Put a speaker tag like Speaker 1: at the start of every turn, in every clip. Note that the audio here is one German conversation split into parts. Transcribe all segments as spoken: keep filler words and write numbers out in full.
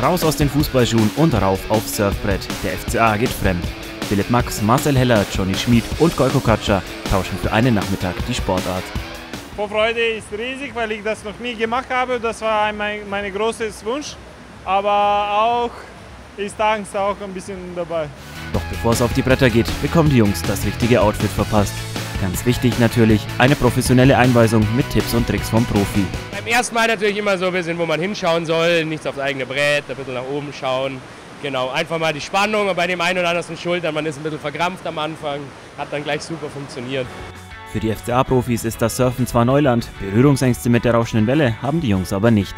Speaker 1: Raus aus den Fußballschuhen und rauf aufs Surfbrett. Der F C A geht fremd. Philipp Max, Marcel Heller, Johnny Schmid und Gojko Katscha tauschen für einen Nachmittag die Sportart.
Speaker 2: Vorfreude ist riesig, weil ich das noch nie gemacht habe. Das war mein, mein großes Wunsch. Aber auch ist Angst auch ein bisschen dabei.
Speaker 1: Doch bevor es auf die Bretter geht, bekommen die Jungs das richtige Outfit verpasst. Ganz wichtig natürlich, eine professionelle Einweisung mit Tipps und Tricks vom Profi.
Speaker 3: Beim ersten Mal natürlich immer so ein bisschen, wo man hinschauen soll, nichts aufs eigene Brett, ein bisschen nach oben schauen. Genau, einfach mal die Spannung und bei dem einen oder anderen Schultern, man ist ein bisschen verkrampft am Anfang, hat dann gleich super funktioniert.
Speaker 1: Für die F C A-Profis ist das Surfen zwar Neuland, Berührungsängste mit der rauschenden Welle haben die Jungs aber nicht.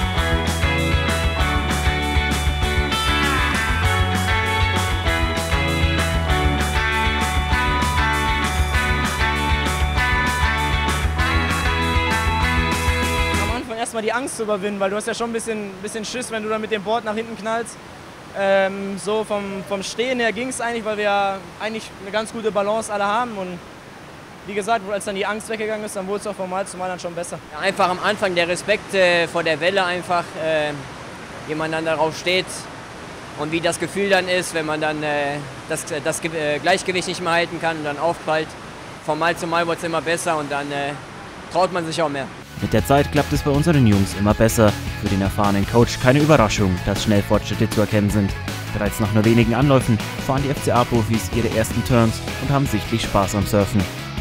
Speaker 4: Erstmal die Angst zu überwinden, weil du hast ja schon ein bisschen, bisschen Schiss, wenn du dann mit dem Board nach hinten knallst. Ähm, so vom, vom Stehen her ging es eigentlich, weil wir ja eigentlich eine ganz gute Balance alle haben. Und wie gesagt, als dann die Angst weggegangen ist, dann wurde es auch von Mal zu Mal dann schon besser.
Speaker 5: Ja, einfach am Anfang der Respekt äh, vor der Welle einfach, äh, wie man dann darauf steht und wie das Gefühl dann ist, wenn man dann äh, das, das äh, Gleichgewicht nicht mehr halten kann und dann aufprallt. Von Mal zu Mal wird es immer besser und dann äh, traut man sich auch mehr.
Speaker 1: Mit der Zeit klappt es bei unseren Jungs immer besser. Für den erfahrenen Coach keine Überraschung, dass schnell Fortschritte zu erkennen sind. Bereits nach nur wenigen Anläufen fahren die F C A-Profis ihre ersten Turns und haben sichtlich Spaß am Surfen.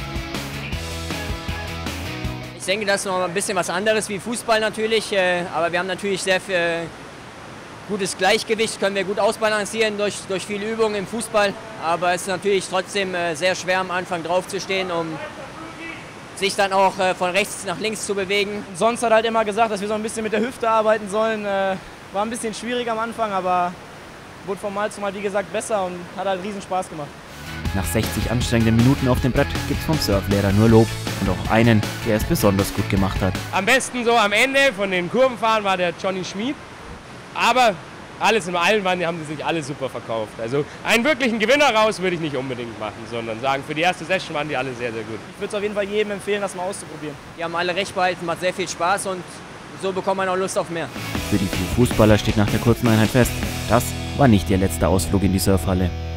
Speaker 5: Ich denke, das ist noch ein bisschen was anderes wie Fußball natürlich, aber wir haben natürlich sehr viel gutes Gleichgewicht, können wir gut ausbalancieren durch, durch viele Übungen im Fußball. Aber es ist natürlich trotzdem sehr schwer am Anfang drauf zu stehen, um sich dann auch äh, von rechts nach links zu bewegen.
Speaker 4: Sonst hat er halt immer gesagt, dass wir so ein bisschen mit der Hüfte arbeiten sollen. Äh, war ein bisschen schwierig am Anfang, aber wurde von Mal zu Mal, wie gesagt, besser und hat halt riesen Spaß gemacht.
Speaker 1: Nach sechzig anstrengenden Minuten auf dem Brett gibt es vom Surflehrer nur Lob und auch einen, der es besonders gut gemacht hat.
Speaker 3: Am besten so am Ende von den Kurvenfahren war der Johnny Schmid, aber alles in allem haben sie sich alle super verkauft. Also einen wirklichen Gewinner raus würde ich nicht unbedingt machen, sondern sagen, für die erste Session waren die alle sehr, sehr gut.
Speaker 4: Ich würde es auf jeden Fall jedem empfehlen, das mal auszuprobieren.
Speaker 5: Die haben alle recht behalten, macht sehr viel Spaß und so bekommt man auch Lust auf mehr.
Speaker 1: Für die vier Fußballer steht nach der kurzen Einheit fest, das war nicht ihr letzter Ausflug in die Surfhalle.